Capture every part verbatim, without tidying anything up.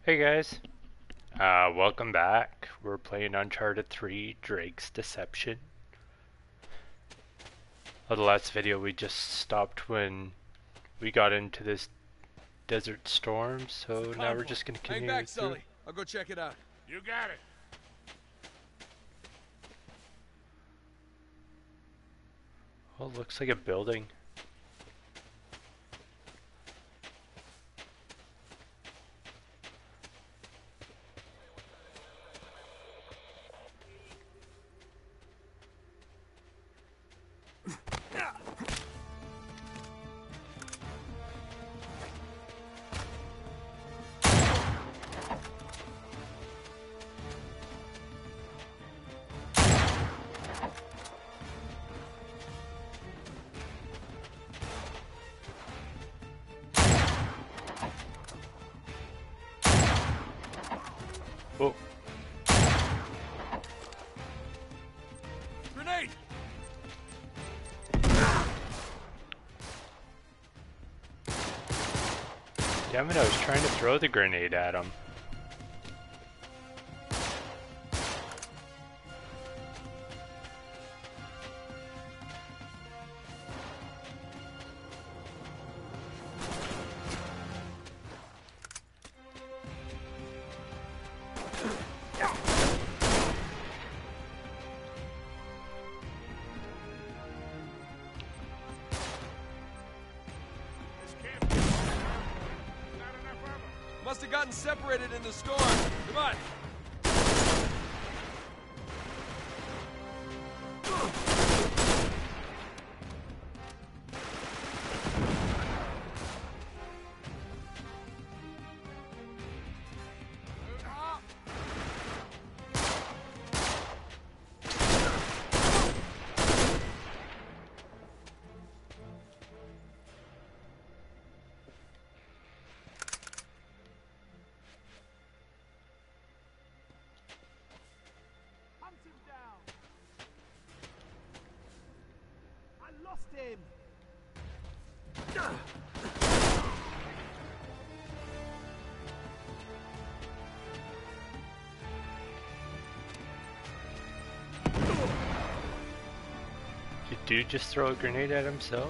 Hey guys, uh, welcome back. We're playing Uncharted three, Drake's Deception. Oh, the last video we just stopped when we got into this desert storm, so now we're just gonna Hang continue back, through. Sully. I'll go check it out. You got it. Oh, it looks like a building. Oh, Grenade! damn it, I was trying to throw the grenade at him. This can't be. Not enough of them. Must have gotten separated in the storm. Come on. Hunt him down! I lost him! Did dude just throw a grenade at himself?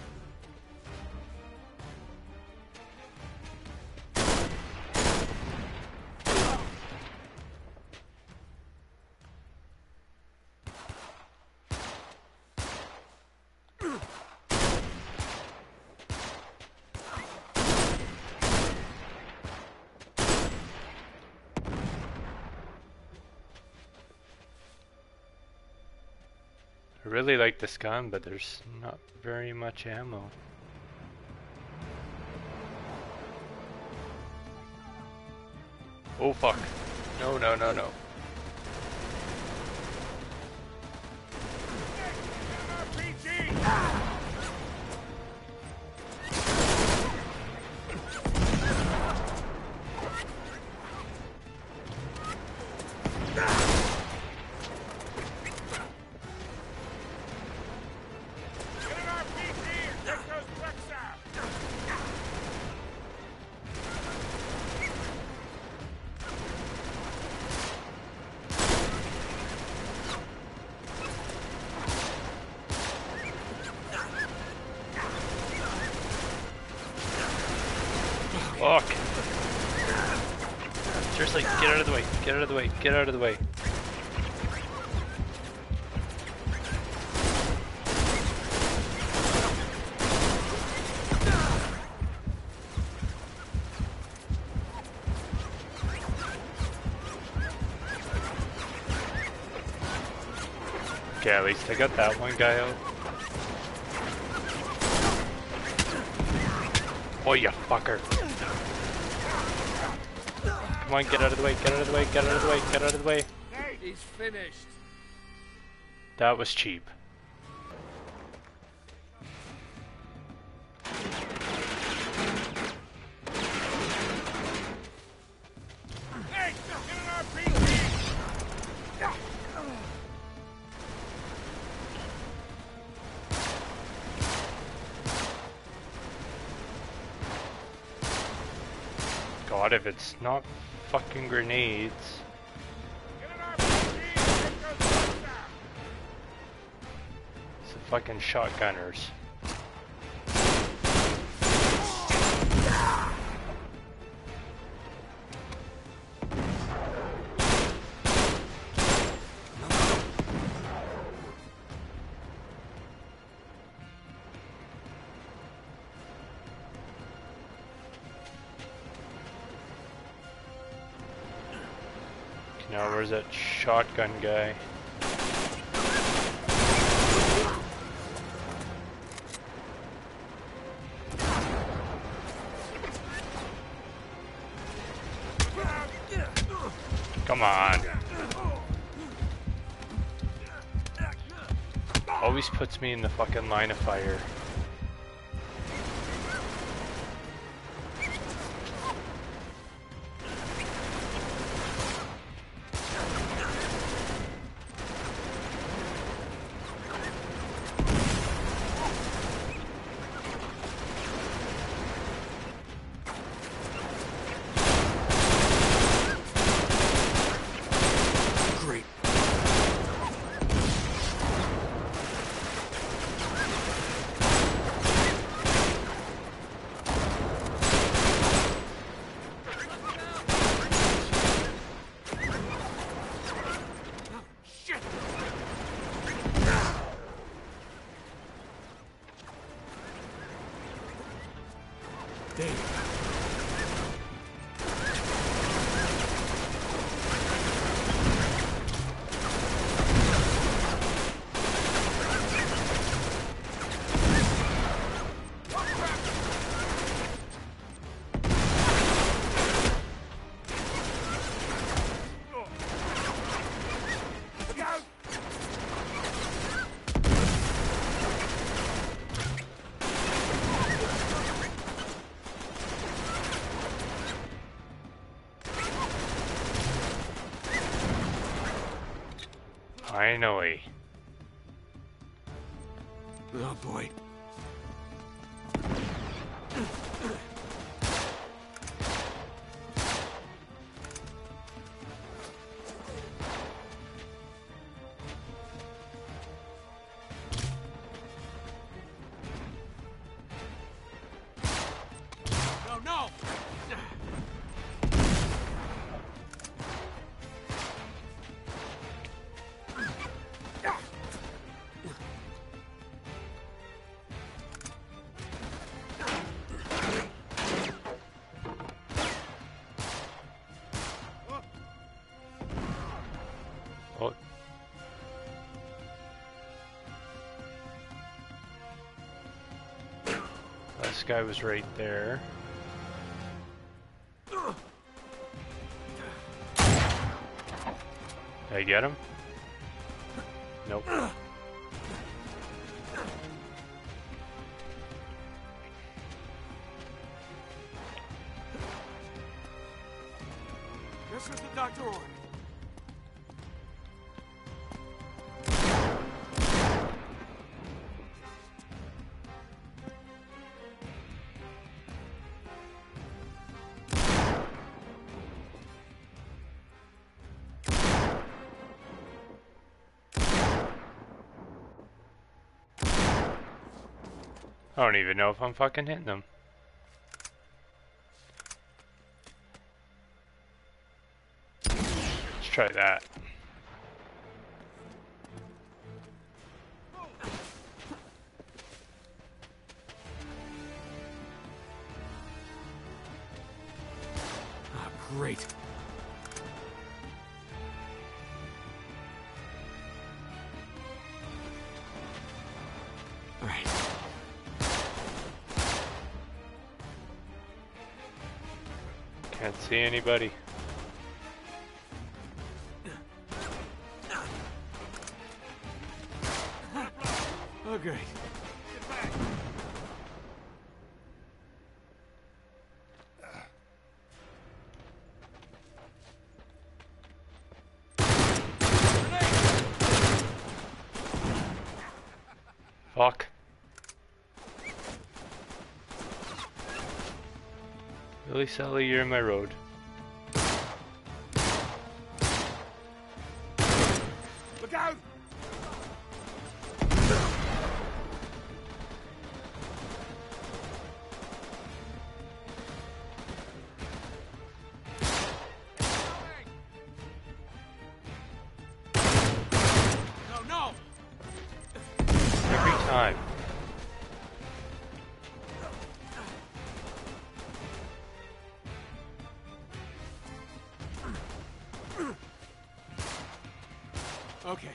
I really like this gun, but there's not very much ammo. Oh fuck. No, no, no, no. R P G. Get an R P G and take those trucks out. Fuck. Seriously, get out of the way, get out of the way, get out of the way. Okay, at least I got that one guy out. Oh, you fucker. Come on, get out of the way, get out of the way, get out of the way, get out of the way. He's finished. That was cheap. Hey, get an R P G. God, if it's not fucking grenades. Get an R P G! There goes the monster! It's the fucking shotgunners. Now where's that shotgun guy? Come on. Always puts me in the fucking line of fire. Finally. Oh boy. No, no! Oh. This guy was right there. Did I get him? Nope. This is the doctor order. I don't even know if I'm fucking hitting them. Let's try that. Ah, great. All right. Can't see anybody. Oh, great. Get back! Fuck. Really, Sally, you're in my road. Look out! No, no! Every time. Okay.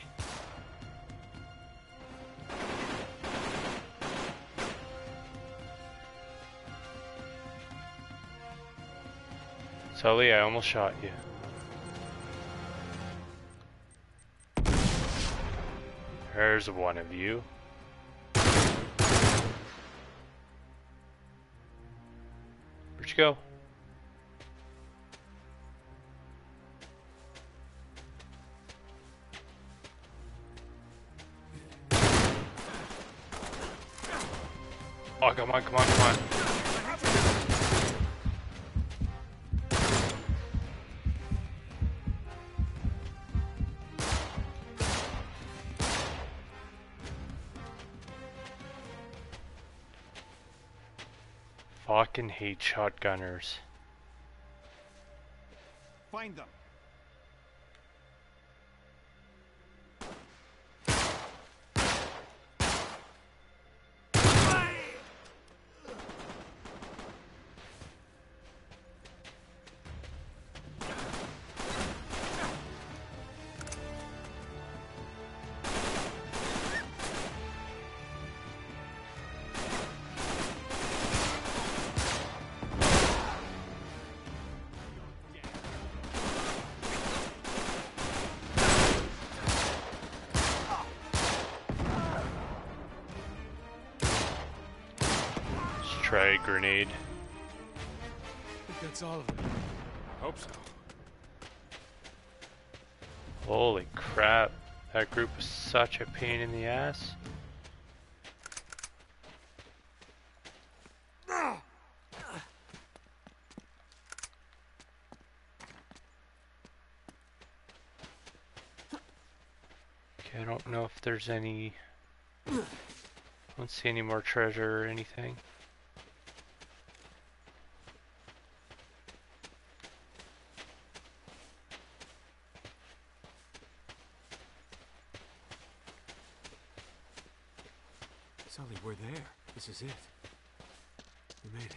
Sully, I almost shot you. There's one of you. Where'd you go? Oh, come on, come on, come on. Fucking hate shotgunners. Find them. Let's try a grenade. I think that's all of them. Hope so. Holy crap. That group is such a pain in the ass. Okay, I don't know if there's any... I don't see any more treasure or anything. Sully, we're there. This is it. We made it.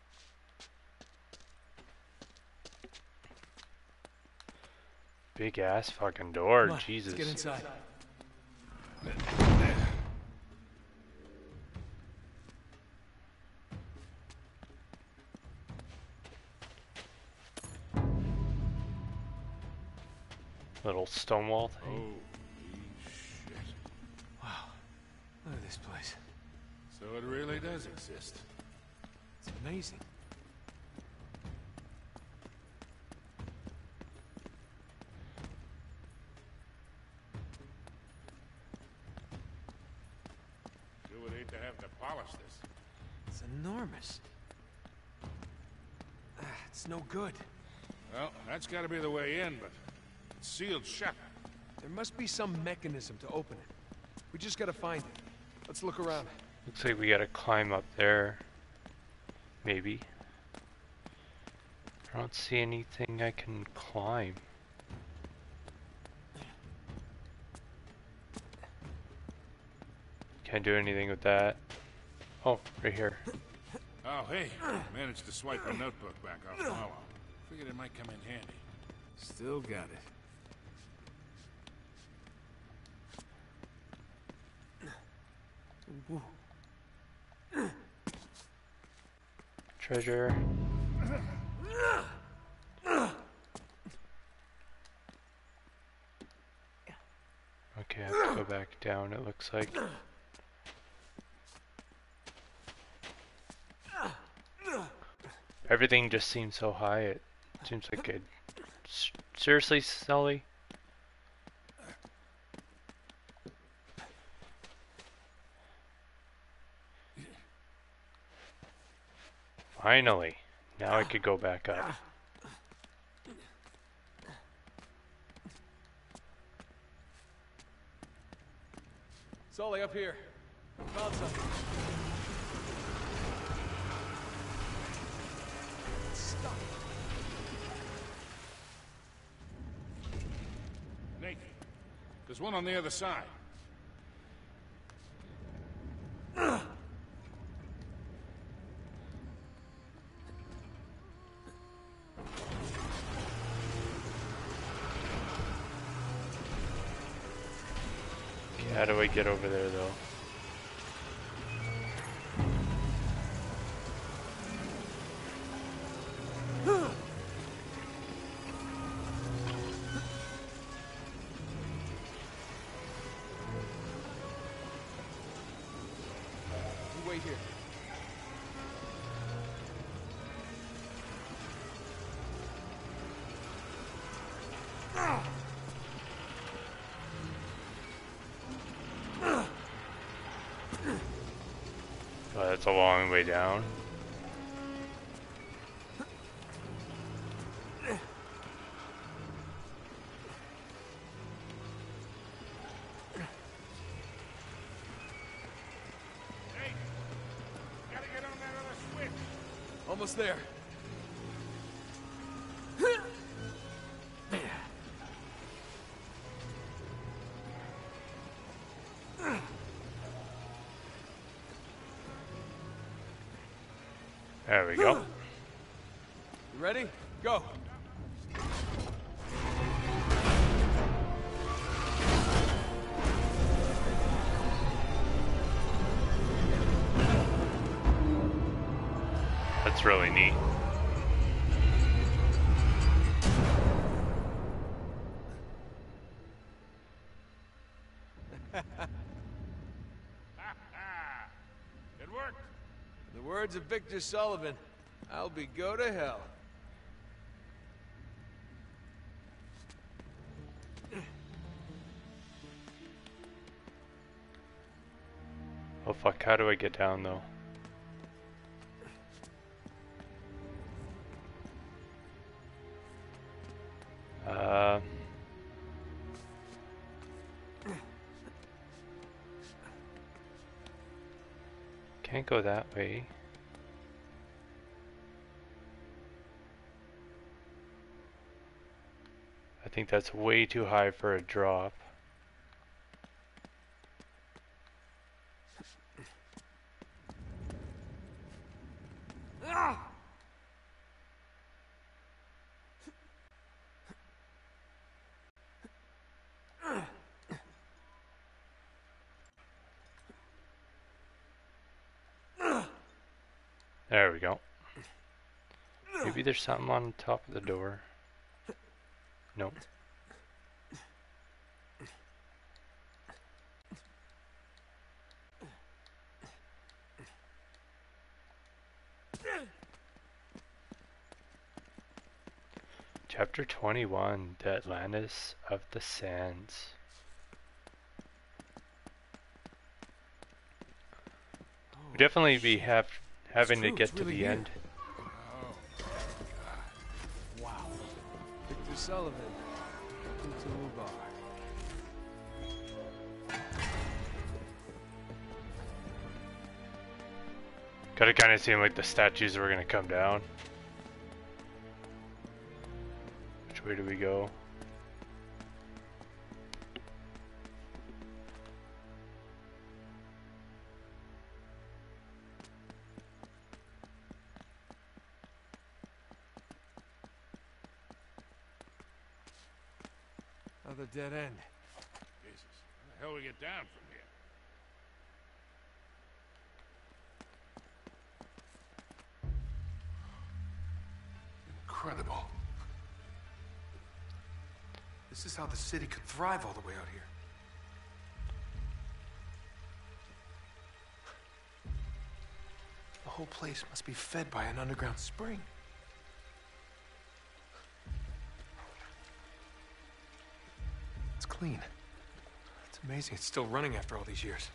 Big ass fucking door, Come on, Jesus. let's get inside. Little stone wall thing. Holy shit. Wow. Look at this place. So it really does exist. It's amazing. You would hate to have to polish this. It's enormous. Ah, it's no good. Well, that's got to be the way in, but it's sealed shut. There must be some mechanism to open it. We just gotta find it. Let's look around. Looks like we gotta climb up there. Maybe. I don't see anything I can climb. Can't do anything with that. Oh, right here. Oh, hey. Managed to swipe a notebook back off Marlowe. Figured it might come in handy. Still got it. Whoa. Treasure. Okay, I have to go back down, it looks like. Everything just seems so high, it seems like it... S- Seriously, Sully? Finally. Now I could go back up. Sully, up here. Found something. Stop. Nathan, there's one on the other side. How do I get over there, though? You wait here. Oh, that's a long way down. Hey, gotta get on that other switch. Almost there. There we go. You ready? Go. That's really neat. It worked. In the words of Victor Sullivan, I'll be go to hell. Oh fuck, how do I get down though? Uh... Can't go that way. I think that's way too high for a drop. There we go. Maybe there's something on top of the door. Nope. Chapter twenty-one, The Atlantis of the Sands. We'd definitely be have having to true, get it's to really the here. end. Wow. Victor Sullivan. Welcome to a bar. Gotta kinda seem like the statues were gonna come down. Which way do we go? Another dead end. Jesus, how the hell we get down from here? Incredible. This is how the city could thrive all the way out here. The whole place must be fed by an underground spring. It's clean. It's amazing it's still running after all these years.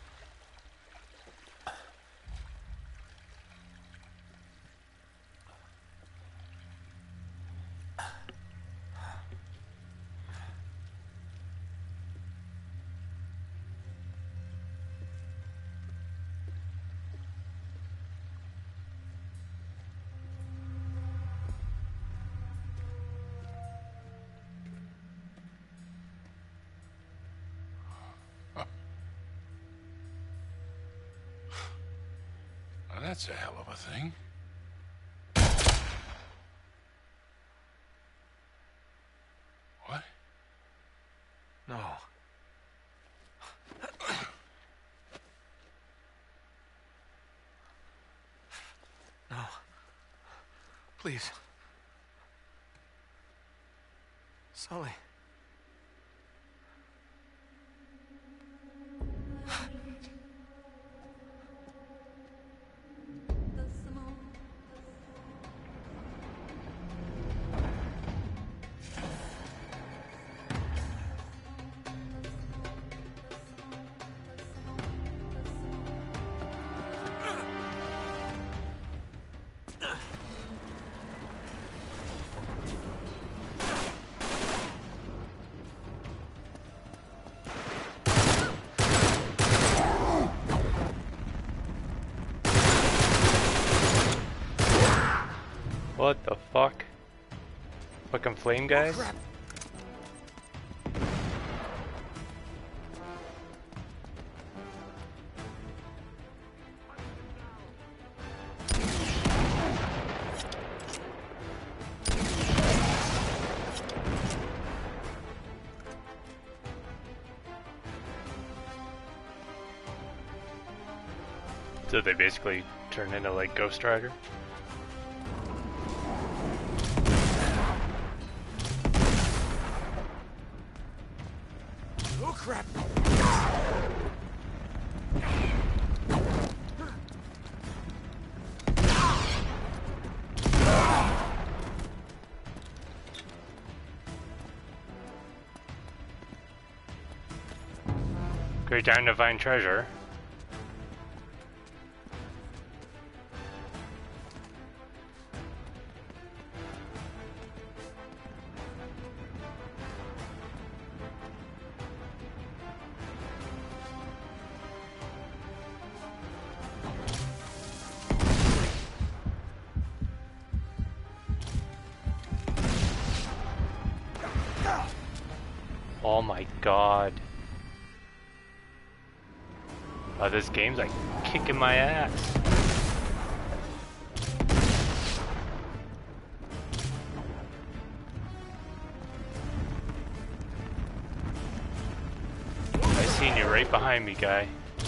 That's a hell of a thing. What? No. No. Please. Sully. What the fuck? Fucking flame guys? Crap. So they basically turn into like Ghost Rider? Oh crap! Great time to find treasure. Oh my god. Oh, this game's like kicking my ass. I seen you right behind me, guy.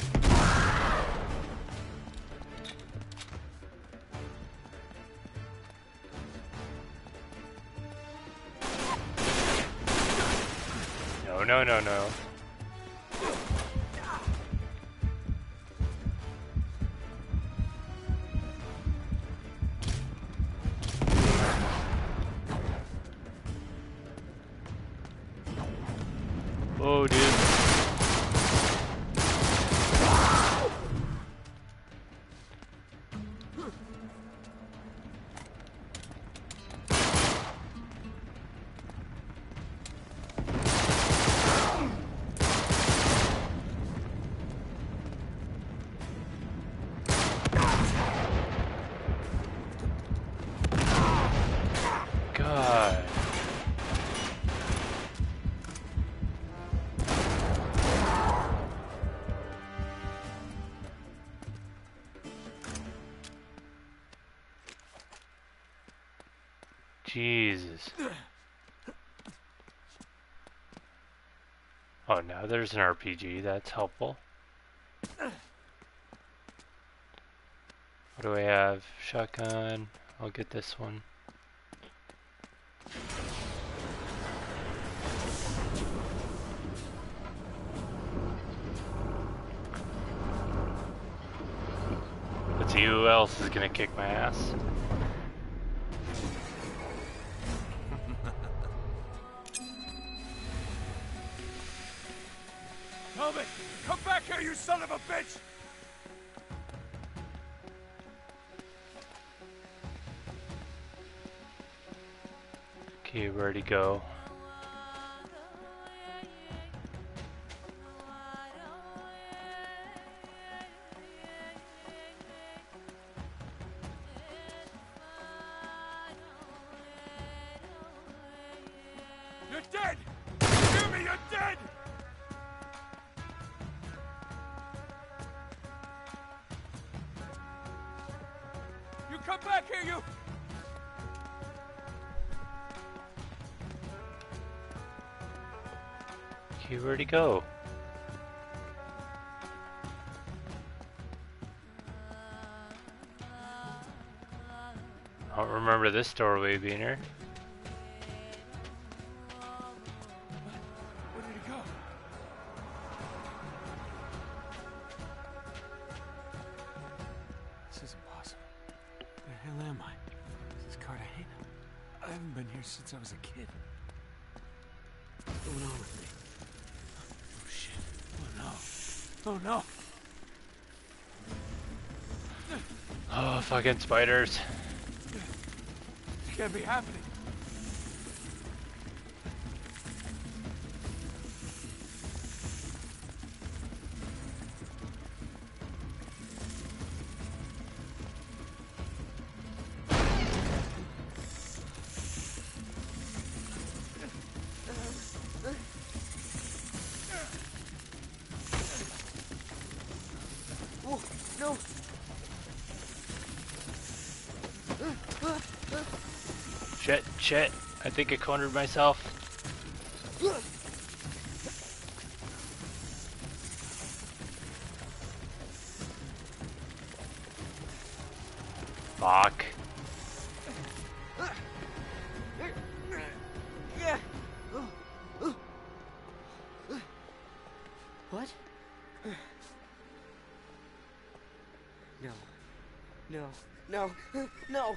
No, no, no, no. Oh, dude. God. Jesus. Oh, now there's an R P G. That's helpful. What do I have? Shotgun. I'll get this one. Let's see who else is gonna kick my ass. Helmet! Come back here, you son of a bitch! Okay, where'd he go? You're dead! Hear me, you're dead! back here, you! Okay, where'd he go? I don't remember this doorway being here. Where did he go? This is impossible. Where the hell am I? This is Cartagena. I haven't been here since I was a kid. What's going on with me? Oh shit. Oh no. Oh no. Oh, fucking spiders. It can't be happening. Oh, no. Shit, shit. I think I cornered myself. Fuck. What? No. No. No. No!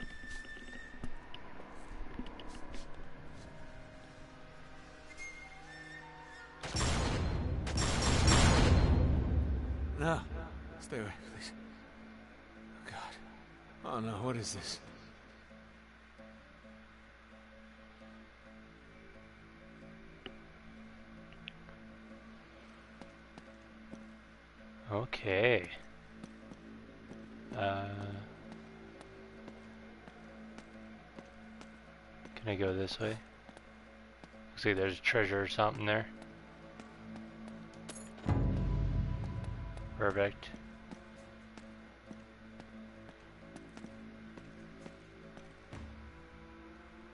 No. Stay away, please. Oh, God. Oh, no. What is this? Okay. Uh, can I go this way? Looks like there's a treasure or something there. Perfect.